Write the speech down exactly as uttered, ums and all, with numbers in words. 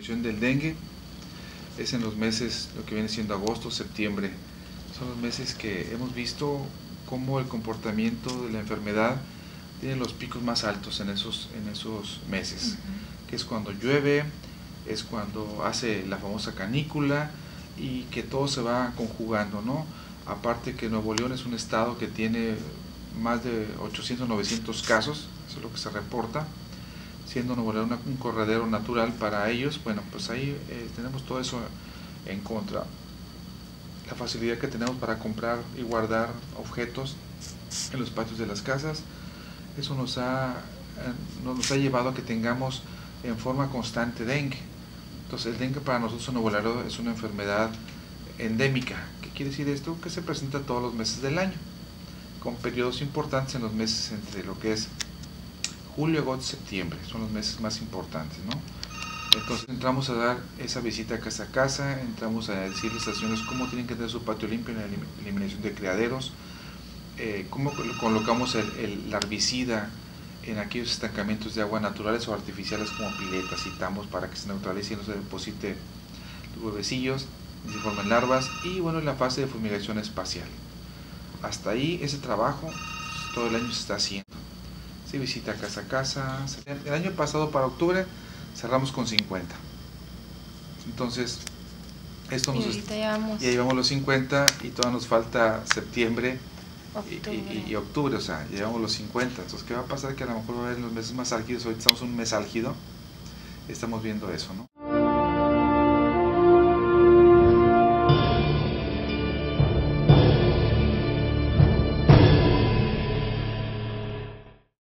evolución del dengue es en los meses, lo que viene siendo agosto, septiembre. Son los meses que hemos visto cómo el comportamiento de la enfermedad tiene los picos más altos en esos, en esos meses, uh-huh. que es cuando llueve, es cuando hace la famosa canícula y que todo se va conjugando, ¿no? Aparte que Nuevo León es un estado que tiene más de ochocientos, novecientos casos, eso es lo que se reporta, siendo Nuevo León una, un corredero natural para ellos. Bueno, pues ahí eh, tenemos todo eso en contra. La facilidad que tenemos para comprar y guardar objetos en los patios de las casas, eso nos ha, nos ha llevado a que tengamos en forma constante dengue. Entonces el dengue para nosotros en Nuevo Laredo es una enfermedad endémica. ¿Qué quiere decir esto? Que se presenta todos los meses del año, con periodos importantes en los meses entre lo que es julio, agosto, septiembre, son los meses más importantes, ¿no? Entonces entramos a dar esa visita casa a casa, entramos a decirles a las señoras cómo tienen que tener su patio limpio en la eliminación de criaderos, eh, cómo colocamos el, el, la herbicida en aquellos estancamientos de agua naturales o artificiales como piletas y tambos para que se neutralice y no se deposite los huevecillos, se formen larvas, y bueno, la fase de fumigación espacial. Hasta ahí ese trabajo todo el año se está haciendo. Se visita casa a casa. El año pasado para octubre cerramos con cincuenta. Entonces, esto nos y ahorita llevamos... ya llevamos los cincuenta y todavía nos falta septiembre octubre. Y, y, y octubre, o sea, llevamos los cincuenta. Entonces, ¿qué va a pasar? Que a lo mejor va a haber en los meses más álgidos, ahorita estamos en un mes álgido, estamos viendo eso, ¿no?